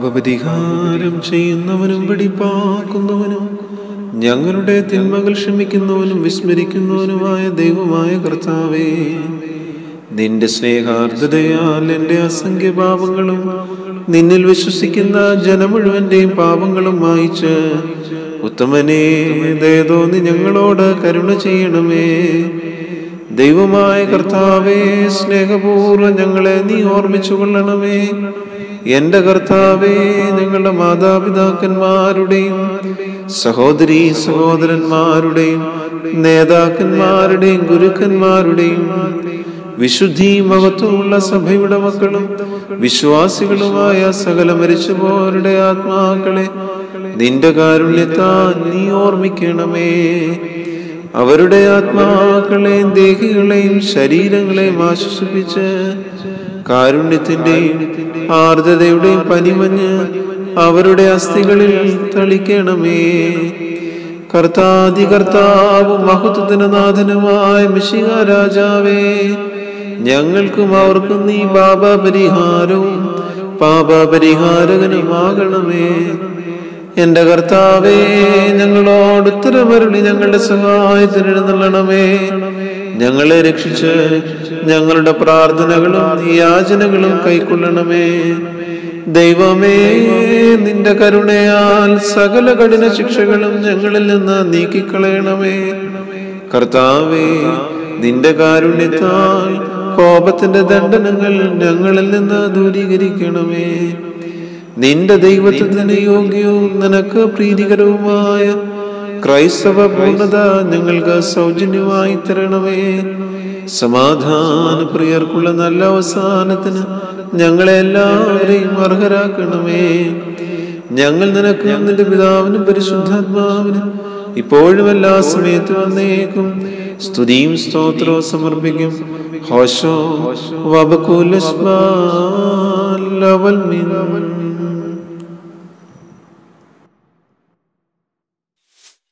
പാപപരിഹാരം ചെയ്യുന്നവനും വെടിപ്പാക്കുന്നവനും ഞങ്ങളുടെ തിന്മകൾ ക്ഷമിക്കുന്നവനും വിസ്മരിക്കുന്നവനുമായ ദൈവമായ കർത്താവേ, നിന്റെ സ്നേഹാർദ്രതയാൽ എൻ്റെ അസംഖ്യ പാപങ്ങളും നിന്നിൽ വിശ്വസിക്കുന്ന ജനം മുഴുവന്റെയും പാപങ്ങളും മായിച്ച് ഉത്തമനേ ദയ തോന്നി ഞങ്ങളോട് കരുണ ചെയ്യണമേ. ദൈവമായ കർത്താവേ, സ്നേഹപൂർവ്വം ഞങ്ങളെ നീ ഓർമ്മിച്ചു കൊള്ളണമേ. എന്റെ കർത്താവേ, ഞങ്ങളുടെ മാതാപിതാക്കന്മാരുടെയും സഹോദരീ സഹോദരന്മാരുടെയും നേതാക്കന്മാരുടെയും ഗുരുക്കന്മാരുടെയും വിശുദ്ധി മഹത്വമുള്ള സഭയുടെ മക്കളും വിശ്വാസികളുമായ സകല മരിച്ചുപോരുടെ ആത്മാക്കളെ നിന്റെ കാരുണ്യത്താൽ നീ ഓർമ്മിക്കണമേ. അവരുടെ ആത്മാക്കളെയും ദേഹികളെയും ശരീരങ്ങളെയും ആശ്വസിപ്പിച്ച് കാരുണ്യത്തിന്റെയും ആർദ്രതയുടെയും പനിമഞ്ഞ് അവരുടെ അസ്ഥികളിൽ തളിക്കണമേ. കർത്താവും മഹത്വത്തിന് നാഥനുമായ മിശിഹാ രാജാവേ, ഞങ്ങൾക്കും അവർക്കും നീ പാപപരിഹാരവും പാപപരിഹാരകനുമാകണമേ. എന്റെ കർത്താവേ, ഞങ്ങളോട് ഉത്തരമരുളി ഞങ്ങളുടെ സഹായത്തിന് എഴുന്നള്ളണമേ. ഞങ്ങളെ രക്ഷിച്ച് ഞങ്ങളുടെ പ്രാർത്ഥനകളും യാചനകളും കൈക്കൊള്ളണമേ. ദൈവമേ, നിന്റെ കരുണയാൽ സകല കഠിന ശിക്ഷകളും ഞങ്ങളിൽ നിന്ന് നീക്കിക്കളയണമേ. കർത്താവേ, നിന്റെ കാരുണ്യത്താൽ കോപത്തിന്റെ ദണ്ഡനങ്ങൾ ഞങ്ങളിൽ നിന്ന് ദൂരീകരിക്കണമേ. നിന്റെ ദൈവത്വത്തിന് യോഗ്യവും നിനക്ക് പ്രീതികരവുമായ ക്രൈസ്തവ പൂർണ്ണത ഞങ്ങൾക്ക് സൗജന്യമായി തരണമേ. സമാധാന പ്രിയർക്കുള്ള നല്ല അവസാനത്തിന് ഞങ്ങളെ എല്ലാവരെയും അർഹരാക്കണമേ. ഞങ്ങൾ നിനക്ക് നിന്റെ പിതാവിനും പരിശുദ്ധാത്മാവിനും ഇപ്പോഴും എല്ലാ സമയത്തും വന്നേക്കും സ്തുതിയും സ്തോത്രവും സമർപ്പിക്കും. ഹോശോ വബകുൽ അസ്മാൽ അവൽ മിൻ